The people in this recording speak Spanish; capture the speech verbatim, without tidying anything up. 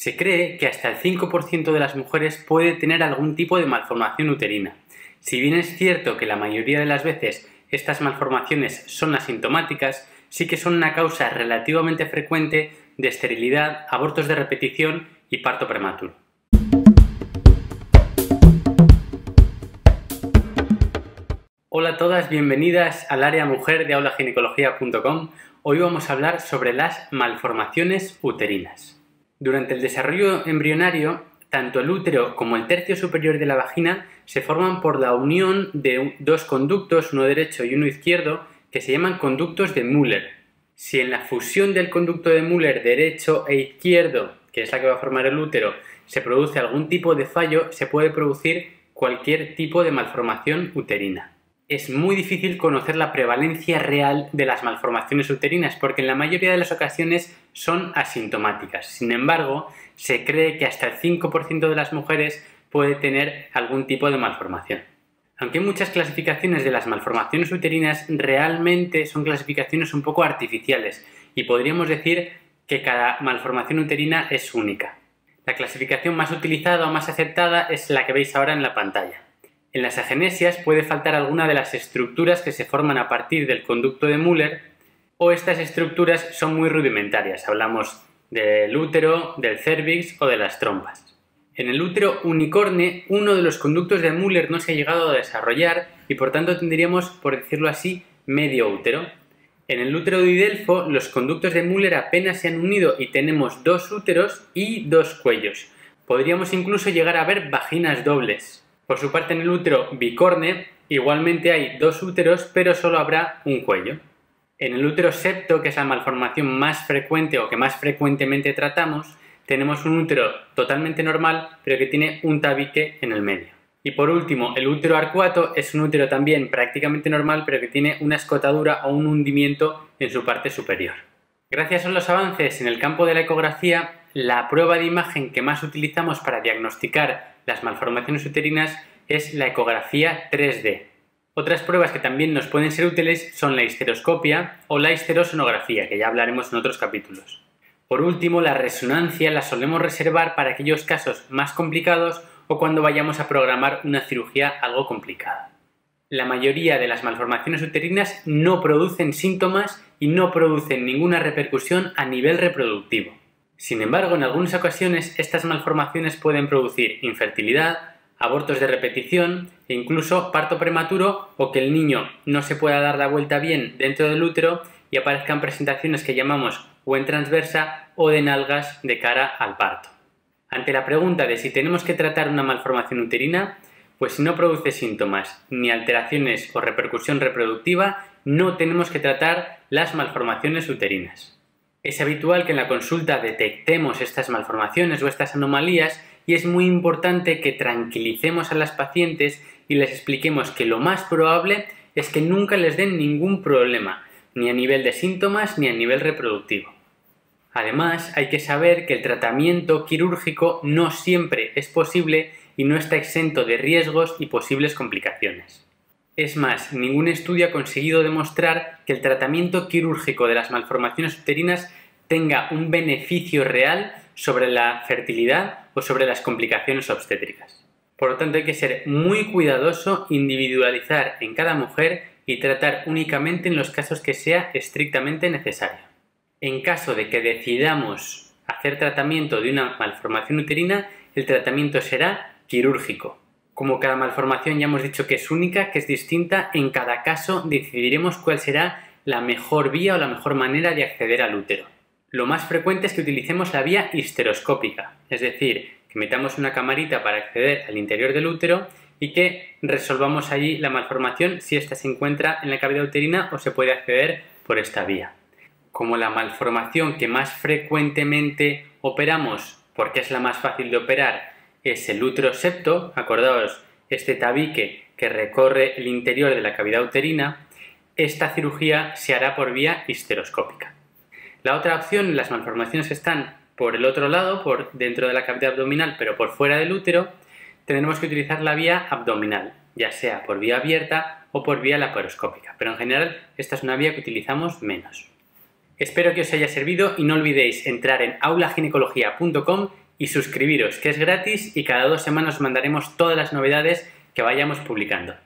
Se cree que hasta el cinco por ciento de las mujeres puede tener algún tipo de malformación uterina. Si bien es cierto que la mayoría de las veces estas malformaciones son asintomáticas, sí que son una causa relativamente frecuente de esterilidad, abortos de repetición y parto prematuro. Hola a todas, bienvenidas al área mujer de aula ginecología punto com. Hoy vamos a hablar sobre las malformaciones uterinas. Durante el desarrollo embrionario, tanto el útero como el tercio superior de la vagina se forman por la unión de dos conductos, uno derecho y uno izquierdo, que se llaman conductos de Müller. Si en la fusión del conducto de Müller derecho e izquierdo, que es la que va a formar el útero, se produce algún tipo de fallo, se puede producir cualquier tipo de malformación uterina. Es muy difícil conocer la prevalencia real de las malformaciones uterinas porque en la mayoría de las ocasiones son asintomáticas. Sin embargo, se cree que hasta el cinco por ciento de las mujeres puede tener algún tipo de malformación. Aunque hay muchas clasificaciones de las malformaciones uterinas, realmente son clasificaciones un poco artificiales y podríamos decir que cada malformación uterina es única. La clasificación más utilizada o más aceptada es la que veis ahora en la pantalla. En las agenesias puede faltar alguna de las estructuras que se forman a partir del conducto de Müller, o estas estructuras son muy rudimentarias. Hablamos del útero, del cérvix o de las trompas. En el útero unicorne, uno de los conductos de Müller no se ha llegado a desarrollar y por tanto tendríamos, por decirlo así, medio útero. En el útero didelfo, los conductos de Müller apenas se han unido y tenemos dos úteros y dos cuellos. Podríamos incluso llegar a ver vaginas dobles. Por su parte, en el útero bicorne igualmente hay dos úteros, pero solo habrá un cuello. En el útero septo, que es la malformación más frecuente o que más frecuentemente tratamos, tenemos un útero totalmente normal, pero que tiene un tabique en el medio. Y por último, el útero arcuato es un útero también prácticamente normal, pero que tiene una escotadura o un hundimiento en su parte superior. Gracias a los avances en el campo de la ecografía, la prueba de imagen que más utilizamos para diagnosticar las malformaciones uterinas es la ecografía tres D. Otras pruebas que también nos pueden ser útiles son la histeroscopia o la histerosonografía, que ya hablaremos en otros capítulos. Por último, la resonancia la solemos reservar para aquellos casos más complicados o cuando vayamos a programar una cirugía algo complicada. La mayoría de las malformaciones uterinas no producen síntomas y no producen ninguna repercusión a nivel reproductivo. Sin embargo, en algunas ocasiones estas malformaciones pueden producir infertilidad, abortos de repetición e incluso parto prematuro o que el niño no se pueda dar la vuelta bien dentro del útero y aparezcan presentaciones que llamamos o en transversa o de nalgas de cara al parto. Ante la pregunta de si tenemos que tratar una malformación uterina, pues si no produce síntomas ni alteraciones o repercusión reproductiva, no tenemos que tratar las malformaciones uterinas. Es habitual que en la consulta detectemos estas malformaciones o estas anomalías y es muy importante que tranquilicemos a las pacientes y les expliquemos que lo más probable es que nunca les den ningún problema, ni a nivel de síntomas ni a nivel reproductivo. Además, hay que saber que el tratamiento quirúrgico no siempre es posible y no está exento de riesgos y posibles complicaciones. Es más, ningún estudio ha conseguido demostrar que el tratamiento quirúrgico de las malformaciones uterinas tenga un beneficio real sobre la fertilidad o sobre las complicaciones obstétricas. Por lo tanto, hay que ser muy cuidadoso, individualizar en cada mujer y tratar únicamente en los casos que sea estrictamente necesario. En caso de que decidamos hacer tratamiento de una malformación uterina, el tratamiento será quirúrgico. Como cada malformación ya hemos dicho que es única, que es distinta, en cada caso decidiremos cuál será la mejor vía o la mejor manera de acceder al útero. Lo más frecuente es que utilicemos la vía histeroscópica, es decir, que metamos una camarita para acceder al interior del útero y que resolvamos allí la malformación si ésta se encuentra en la cavidad uterina o se puede acceder por esta vía. Como la malformación que más frecuentemente operamos, porque es la más fácil de operar, es el útero septo, acordaos, este tabique que recorre el interior de la cavidad uterina, esta cirugía se hará por vía histeroscópica. La otra opción, las malformaciones que están por el otro lado, por dentro de la cavidad abdominal, pero por fuera del útero, tendremos que utilizar la vía abdominal, ya sea por vía abierta o por vía laparoscópica, pero en general esta es una vía que utilizamos menos. Espero que os haya servido y no olvidéis entrar en aula ginecología punto com y suscribiros, que es gratis y cada dos semanas os mandaremos todas las novedades que vayamos publicando.